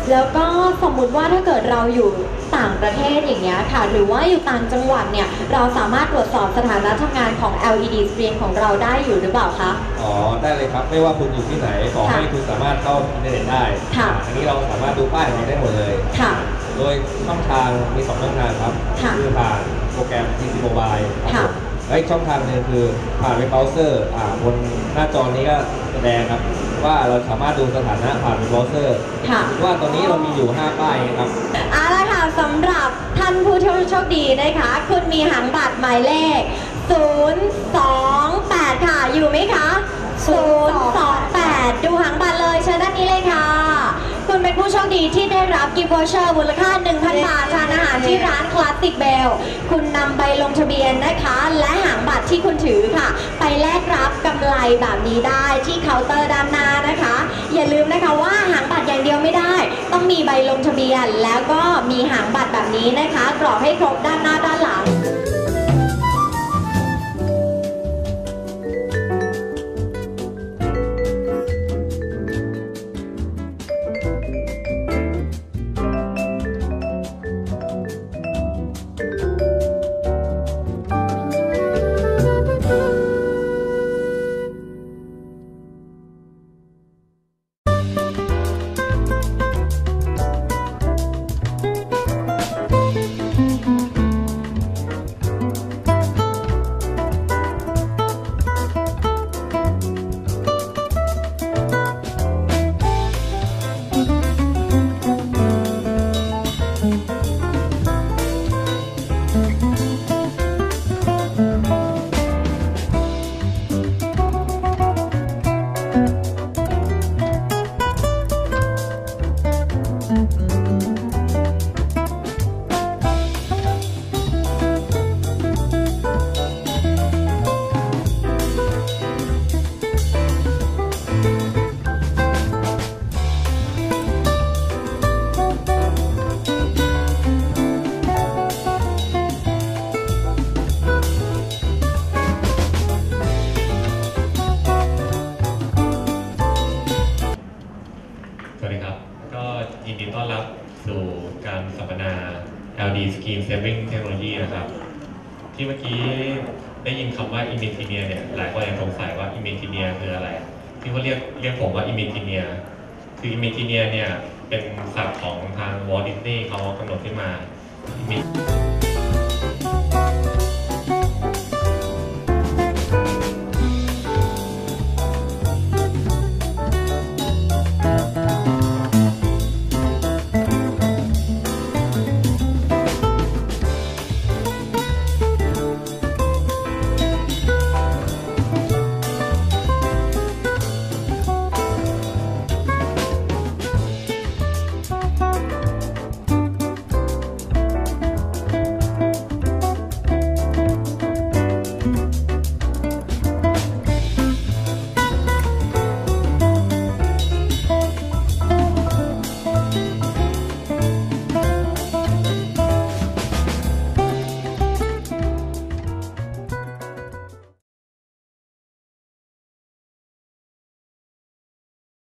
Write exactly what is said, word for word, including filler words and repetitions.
แล้วก็สมมุติว่าถ้าเกิดเราอยู่ต่างประเทศอย่างเงี้ยค่ะหรือว่าอยู่ต่างจังหวัดเนี่ยเราสามารถตรวจสอบสถานะทำงานของ แอล อี ดี Screen ของเราได้อยู่หรือเปล่าคะอ๋อได้เลยครับไม่ว่าคุณอยู่ที่ไหนขอให้คุณสามารถเข้าอินเทอร์เน็ตได้อันนี้เราสามารถดูป้ายของเราได้หมดเลยโดยช่องทางมีสองช่องทางครับคือผ่านโปรแกรม พี ซี Mobile และอีกช่องทางหนึ่งคือผ่านเว็บเบราว์เซอร์บนหน้าจอนี้ก็แสดงครับว่าเราสามารถดูสถานะผ่านเว็บเบราว์เซอร์ว่าตอนนี้เรามีอยู่ห้าป้ายครับเอาละค่ะสำหรับท่านผู้โชคดีนะคะคุณมีหางบัตรหมายเลขศูนย์ สอง แปดค่ะอยู่ไหมคะศูนย์ สอง แปดดูหางบัตรเลยเชิญด้านนี้เลยค่ะคุณเป็นผู้โชคดีที่ได้รับกิฟต์วอเชอร์มูลค่า หนึ่งพัน บาททานอาหารที่ร้านคลาสสิกเบลคุณนำใบลงทะเบียนนะคะและหางบัตรที่คุณถือค่ะไปแลกรับกำไรแบบนี้ได้ที่เคาน์เตอร์ด้านหน้านะคะอย่าลืมนะคะว่าหางบัตรอย่างเดียวไม่ได้ต้องมีใบลงทะเบียนแล้วก็มีหางบัตรแบบนี้นะคะกรอกให้ครบด้านหน้าด้านหลังยินดีต้อนรับสู่การสัมมนา แอล ดี Screen Saving Technology นะครับที่เมื่อกี้ได้ยินคำว่า Imagineer เนี่ยหลายคนยังสงสัยว่า Imagineer คืออะไรที่เขาเรียกเรียกผมว่า Imagineer คือ Imagineer เนี่ยเป็นศัพท์ของทาง Walt Disney เขากำหนดขึ้นมา